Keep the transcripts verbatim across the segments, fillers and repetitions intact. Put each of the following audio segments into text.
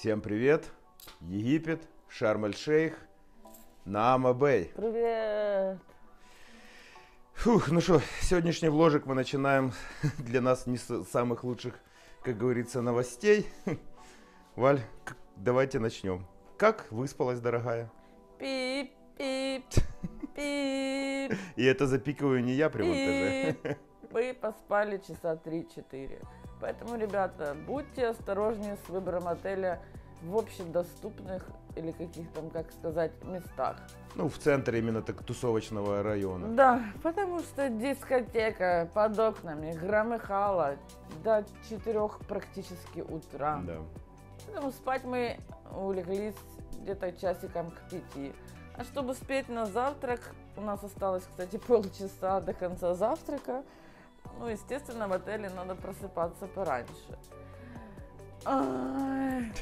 Всем привет! Египет, Шарм-эль-Шейх, Наама-Бэй. Привет! Фух, ну что, сегодняшний вложик мы начинаем для нас не с самых лучших, как говорится, новостей. Валь, давайте начнем. Как выспалась, дорогая? Пип-пип, пип. И это запикиваю не я при монтаже. Мы поспали часа три-четыре. Поэтому, ребята, будьте осторожнее с выбором отеля в общедоступных или каких там, как сказать, местах. Ну, в центре именно так тусовочного района. Да, потому что дискотека под окнами громыхала до четырех практически утра. Да. Поэтому спать мы улеглись где-то часиком к пяти. А чтобы успеть на завтрак, у нас осталось, кстати, полчаса до конца завтрака. Ну, естественно, в отеле надо просыпаться пораньше. Ай.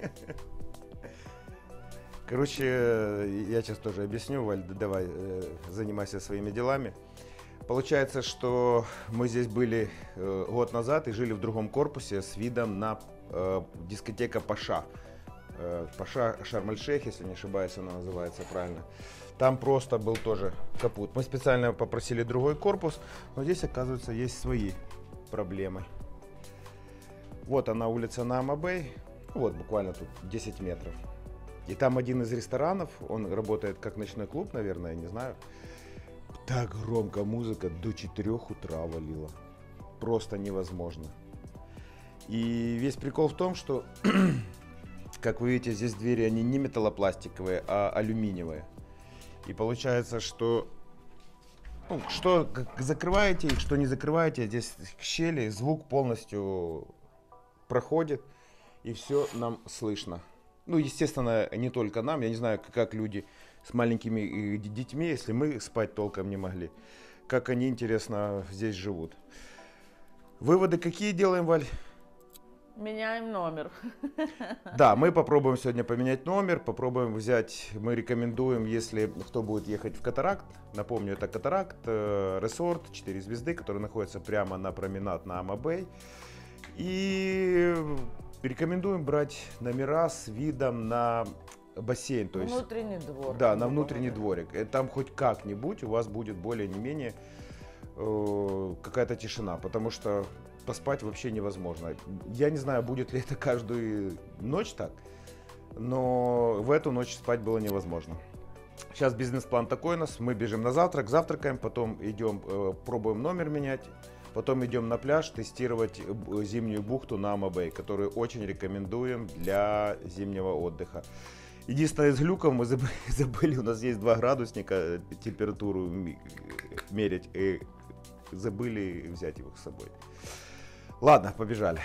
Короче, я сейчас тоже объясню, Валь, давай, занимайся своими делами. Получается, что мы здесь были год назад и жили в другом корпусе с видом на э, дискотека Паша. Э, Паша Шарм-эль-Шейх, если не ошибаюсь, она называется правильно. Там просто был тоже капут. Мы специально попросили другой корпус, но здесь, оказывается, есть свои проблемы. Вот она, улица Наама-Бэй, вот буквально тут десять метров. И там один из ресторанов, он работает как ночной клуб, наверное, не знаю. Так громко музыка до четырёх утра валила. Просто невозможно. И весь прикол в том, что, как вы видите, здесь двери, они не металлопластиковые, а алюминиевые. И получается, что ну, что закрываете их, что не закрываете, здесь щели, звук полностью проходит, и все нам слышно. Ну, естественно, не только нам, я не знаю, как люди с маленькими детьми, если мы спать толком не могли, как они, интересно, здесь живут. Выводы какие делаем, Валь? Меняем номер. Да, мы попробуем сегодня поменять номер, попробуем взять, мы рекомендуем, если кто будет ехать в Катаракт, напомню, это Катаракт, resort, четыре звезды, который находится прямо на променад Наама-Бэй. И рекомендуем брать номера с видом на бассейн, то есть внутренний двор. Да, на внутренний дворик. И там хоть как-нибудь у вас будет более-не-менее э, какая-то тишина, потому что поспать вообще невозможно. Я не знаю, будет ли это каждую ночь так, но в эту ночь спать было невозможно. Сейчас бизнес-план такой у нас, мы бежим на завтрак, завтракаем, потом идем, э, пробуем номер менять. Потом идем на пляж тестировать зимнюю бухту Наама-Бэй, которую очень рекомендуем для зимнего отдыха. Единственное, из глюков мы забыли, забыли, у нас есть два градусника, температуру мерить, и забыли взять его с собой. Ладно, побежали.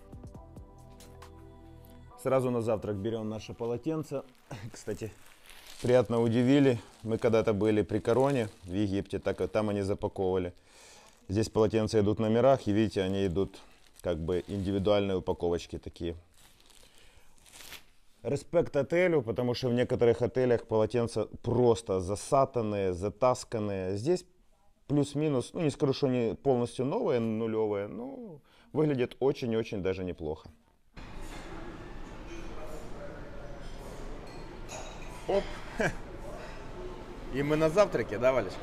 Сразу на завтрак берем наше полотенце. Кстати, приятно удивили, мы когда-то были при Короне в Египте, так, там они запаковывали. Здесь полотенца идут в номерах, и видите, они идут как бы индивидуальные упаковочки такие. Респект отелю, потому что в некоторых отелях полотенца просто засатанные, затасканные. Здесь плюс-минус, ну не скажу, что они полностью новые, нулевые, но выглядят очень-очень даже неплохо. Оп! И мы на завтраке, да, Валечка?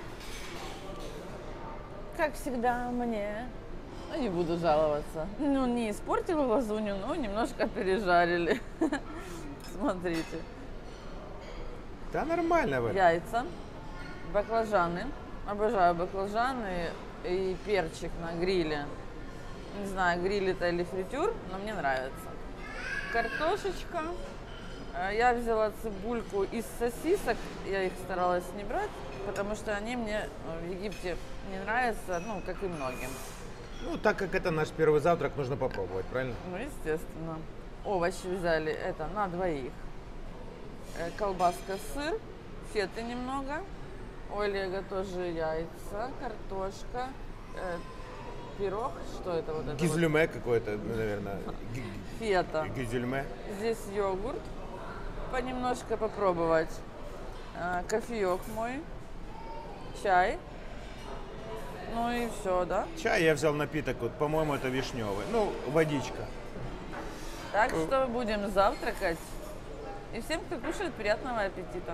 Как всегда, мне. Ну, не буду жаловаться. Ну, не испортила лазунью, но немножко пережарили. Смотрите. Да нормально, Валь. Яйца, баклажаны. Обожаю баклажаны и перчик на гриле. Не знаю, гриль это или фритюр, но мне нравится. Картошечка. Я взяла цибульку из сосисок. Я их старалась не брать, потому что они мне в Египте не нравятся, ну, как и многим. Ну, так как это наш первый завтрак, нужно попробовать, правильно? Ну, естественно. Овощи взяли, это на двоих. Колбаска, сыр, феты немного. У Олега тоже яйца, картошка, э, пирог. Что это вот это? Гизюльме вот? Какое-то, наверное. Фета. Гизюльме. Здесь йогурт. Понемножко попробовать. Э, кофеек мой. Чай. Ну и все, да? Чай я взял напиток, вот, по-моему, это вишневый. Ну, водичка. Так что будем завтракать. И всем, кто кушает, приятного аппетита.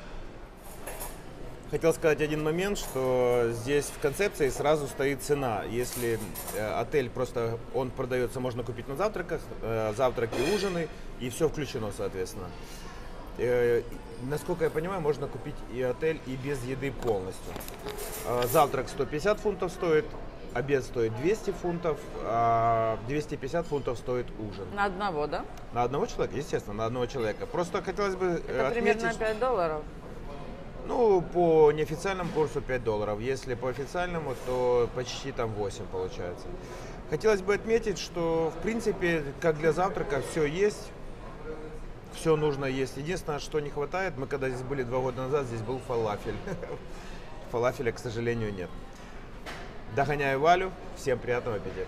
Хотел сказать один момент, что здесь в концепции сразу стоит цена. Если э, отель просто, он продается, можно купить на завтраках, э, завтраки, ужины, и все включено, соответственно. Э, насколько я понимаю, можно купить и отель, и без еды полностью. Э, завтрак сто пятьдесят фунтов стоит, обед стоит двести фунтов, а двести пятьдесят фунтов стоит ужин. На одного, да? На одного человека? Естественно, на одного человека. Просто хотелось бы Это отметить, примерно пять долларов. Ну, по неофициальному курсу пять долларов. Если по официальному, то почти там восемь получается. Хотелось бы отметить, что, в принципе, как для завтрака, все есть. Все нужно есть. Единственное, что не хватает, мы когда здесь были два года назад, здесь был фалафель. Фалафеля, к сожалению, нет. Догоняю Валю. Всем приятного аппетита.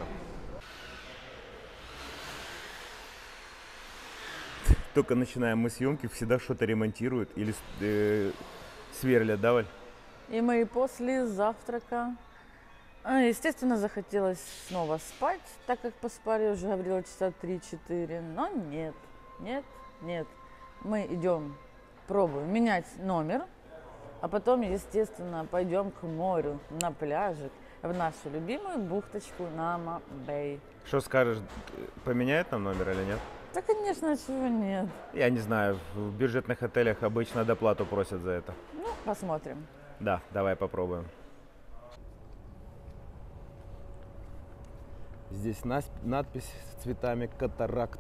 Только начинаем мы съемки, всегда что-то ремонтируют или э, сверлят, да, Валь? И мы после завтрака, естественно, захотелось снова спать, так как поспали, уже говорила, часа три-четыре, но нет, нет, нет. Мы идем, пробуем менять номер, а потом, естественно, пойдем к морю, на пляжик, в нашу любимую бухточку Нама-Бэй. Что скажешь, поменяют нам номер или нет? Да, конечно, чего нет. Я не знаю, в бюджетных отелях обычно доплату просят за это. Ну, посмотрим. Да, давай попробуем. Здесь надпись с цветами «Катаракт».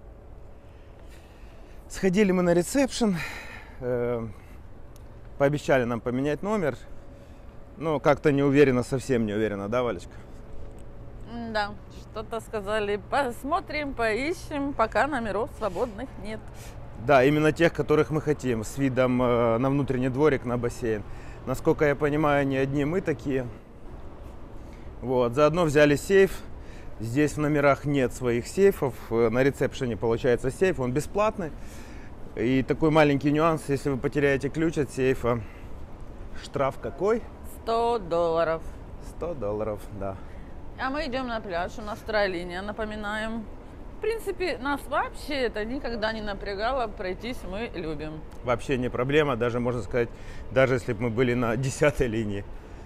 Сходили мы на ресепшн, э, пообещали нам поменять номер, но как-то не уверенно, совсем не уверенно, да, Валечка? Да, что-то сказали, посмотрим, поищем, пока номеров свободных нет. Да, именно тех, которых мы хотим, с видом э, на внутренний дворик, на бассейн. Насколько я понимаю, не одни мы такие. Вот, заодно взяли сейф. Здесь в номерах нет своих сейфов. На ресепшене получается сейф, он бесплатный. И такой маленький нюанс, если вы потеряете ключ от сейфа, штраф какой? сто долларов. сто долларов, да. А мы идем на пляж, у нас вторая линия, напоминаем. В принципе, нас вообще это никогда не напрягало, пройтись мы любим. Вообще не проблема, даже можно сказать, даже если бы мы были на десятой линии.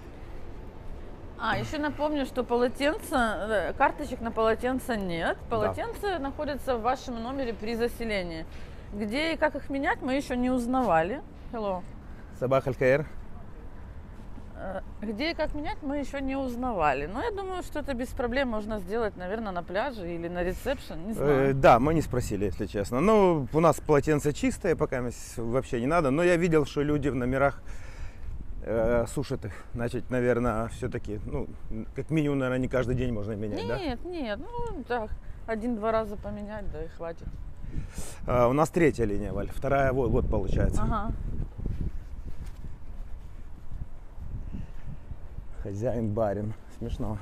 А, еще напомню, что полотенца, карточек на полотенце нет. Полотенца да. находятся в вашем номере при заселении. Где и как их менять, мы еще не узнавали. Hello. Сабах аль-Хаир. Где и как менять, мы еще не узнавали. Но я думаю, что это без проблем можно сделать, наверное, на пляже или на ресепшн, не знаю. Э, да, мы не спросили, если честно. Но у нас полотенце чистое, пока вообще не надо. Но я видел, что люди в номерах э, сушат их. Значит, наверное, все-таки, ну, как минимум, наверное, не каждый день можно менять, нет, да? Нет, нет, ну, так, один-два раза поменять, да и хватит. А, у нас третья линия, Валь, вторая вот, вот получается. Ага. Хозяин, барин. Смешно.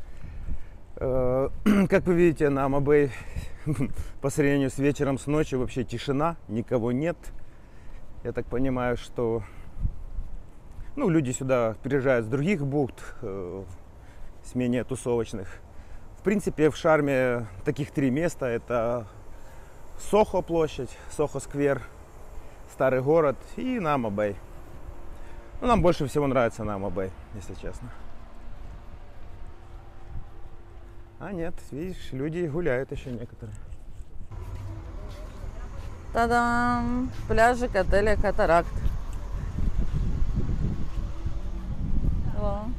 Э, как вы видите, на Нама-Бэй по сравнению с вечером, с ночью вообще тишина, никого нет. Я так понимаю, что ну, люди сюда приезжают с других бухт, э, с менее тусовочных. В принципе, в Шарме таких три места. Это Сохо площадь, Сохо-сквер, старый город и Нама-Бэй. Ну, нам больше всего нравится Нама-Бэй, если честно. А нет, видишь, люди гуляют еще некоторые. Та-дам! Пляжик отеля «Катаракт». Hello.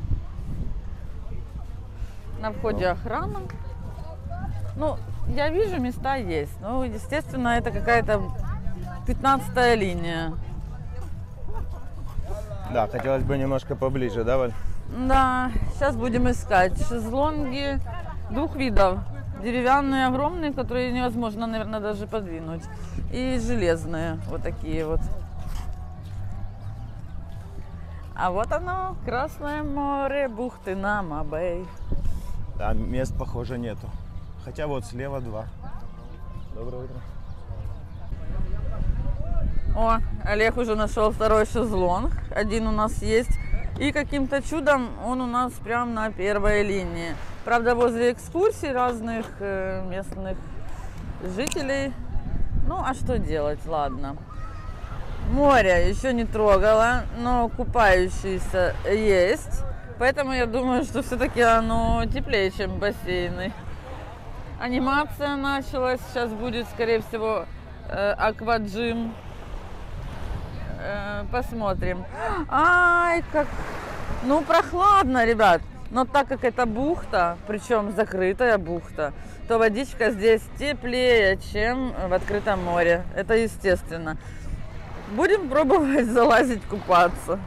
На входе охрана. Ну, я вижу, места есть. Ну, естественно, это какая-то пятнадцатая линия. Да, хотелось бы немножко поближе, да, Валь? Да, сейчас будем искать шезлонги двух видов. Деревянные, огромные, которые невозможно, наверное, даже подвинуть. И железные, вот такие вот. А вот оно, Красное море, бухты Нама-Бэй. Да, мест, похоже, нету. Хотя вот слева два. Доброе утро. О, Олег уже нашел второй шезлонг. Один у нас есть. И каким-то чудом он у нас прям на первой линии. Правда, возле экскурсий разных местных жителей. Ну, а что делать, ладно. Море еще не трогала, но купающиеся есть. Поэтому я думаю, что все-таки оно теплее, чем бассейны. Анимация началась. Сейчас будет, скорее всего, э, акваджим. Э, посмотрим. Ай, как... Ну, прохладно, ребят. Но так как это бухта, причем закрытая бухта, то водичка здесь теплее, чем в открытом море. Это естественно. Будем пробовать залазить, купаться.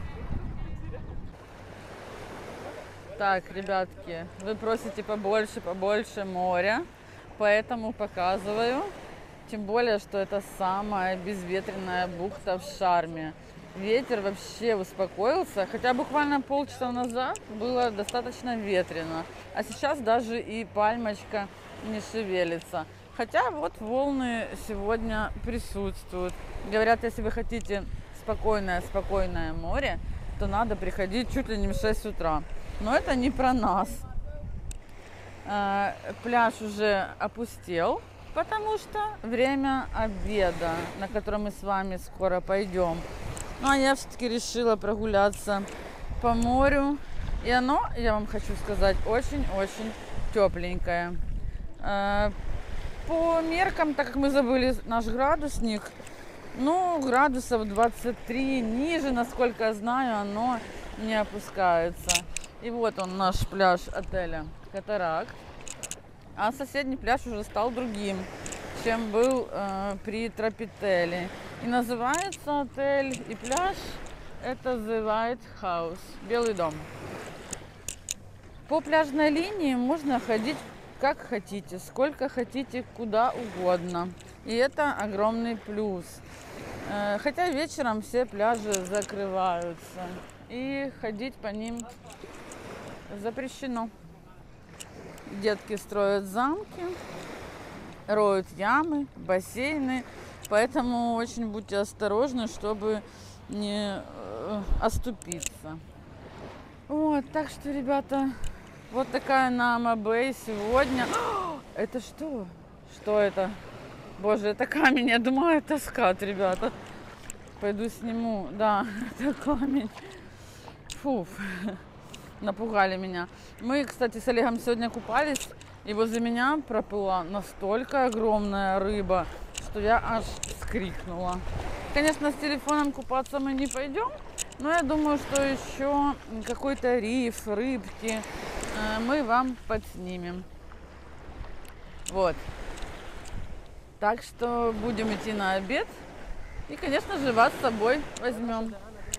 Так, ребятки, вы просите побольше, побольше моря, поэтому показываю. Тем более, что это самая безветренная бухта в Шарме. Ветер вообще успокоился, хотя буквально полчаса назад было достаточно ветрено, а сейчас даже и пальмочка не шевелится. Хотя вот волны сегодня присутствуют. Говорят, если вы хотите спокойное-спокойное море, то надо приходить чуть ли не в шесть утра. Но это не про нас. Пляж уже опустел, потому что время обеда, на котором мы с вами скоро пойдем. Ну, а я все-таки решила прогуляться по морю. И оно, я вам хочу сказать, очень-очень тепленькое. По меркам, так как мы забыли наш градусник, ну, градусов двадцать три, ниже, насколько я знаю, оно не опускается. И вот он, наш пляж отеля Катаракт. А соседний пляж уже стал другим, чем был э, при Тропителе. И называется отель и пляж это The White House, Белый дом. По пляжной линии можно ходить как хотите, сколько хотите, куда угодно. И это огромный плюс. Э, хотя вечером все пляжи закрываются. И ходить по ним запрещено. Детки строят замки, роют ямы, бассейны. Поэтому очень будьте осторожны, чтобы не э, оступиться. Вот, так что, ребята, вот такая Нама Бэй сегодня. О, это что? Что это? Боже, это камень. Я думаю, это скат, ребята. Пойду сниму. Да, это камень. Фу, напугали меня. Мы, кстати, с Олегом сегодня купались, и возле меня проплыла настолько огромная рыба, что я аж вскрикнула. Конечно, с телефоном купаться мы не пойдем, но я думаю, что еще какой-то риф, рыбки мы вам подснимем. Вот. Так что будем идти на обед. И, конечно же, вас с собой возьмем.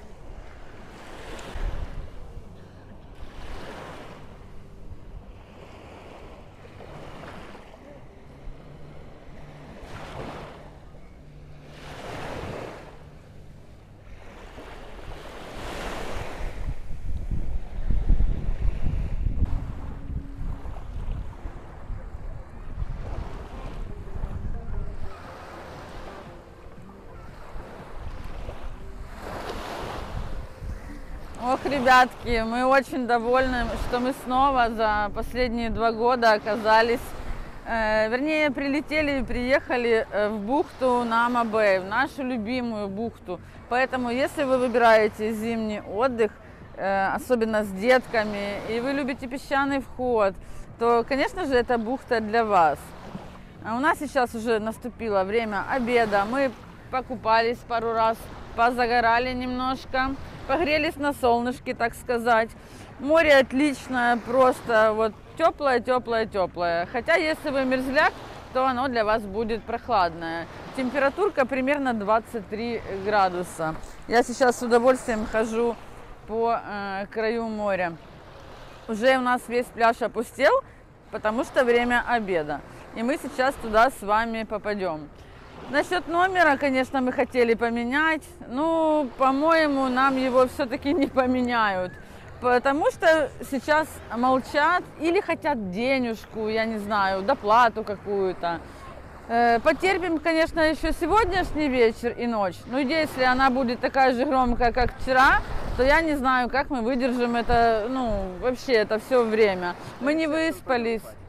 Ох, ребятки, мы очень довольны, что мы снова за последние два года оказались, э, вернее, прилетели и приехали в бухту Нама Бэй, в нашу любимую бухту. Поэтому, если вы выбираете зимний отдых, э, особенно с детками, и вы любите песчаный вход, то, конечно же, эта бухта для вас. А у нас сейчас уже наступило время обеда, мы покупались пару раз, позагорали немножко. Погрелись на солнышке, так сказать. Море отличное, просто вот теплое, теплое, теплое. Хотя, если вы мерзляк, то оно для вас будет прохладное. Температурка примерно двадцать три градуса. Я сейчас с удовольствием хожу по э, краю моря. Уже у нас весь пляж опустел, потому что время обеда. И мы сейчас туда с вами попадем. Насчет номера, конечно, мы хотели поменять, но, по-моему, нам его все-таки не поменяют, потому что сейчас молчат или хотят денежку, я не знаю, доплату какую-то. Потерпим, конечно, еще сегодняшний вечер и ночь, но если она будет такая же громкая, как вчера, то я не знаю, как мы выдержим это, ну, вообще это все время. Мы не выспались.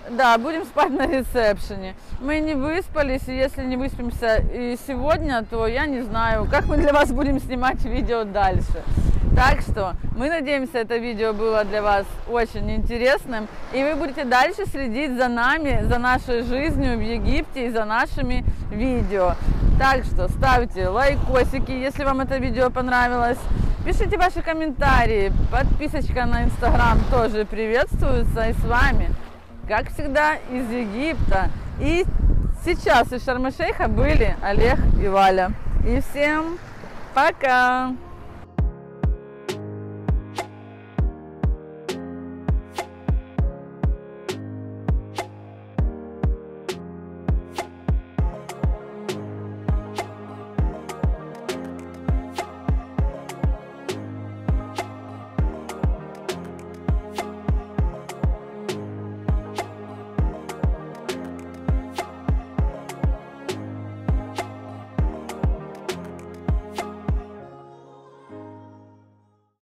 Да, будем спать на ресепшене. Мы не выспались, и если не выспимся и сегодня, то я не знаю, как мы для вас будем снимать видео дальше. Так что мы надеемся, это видео было для вас очень интересным, и вы будете дальше следить за нами, за нашей жизнью в Египте и за нашими видео. Так что ставьте лайкосики, если вам это видео понравилось. Пишите ваши комментарии, подписочка на инстаграм тоже приветствуется. И с вами, как всегда, из Египта. И сейчас из Шарм-эль-Шейха были Олег и Валя. И всем пока!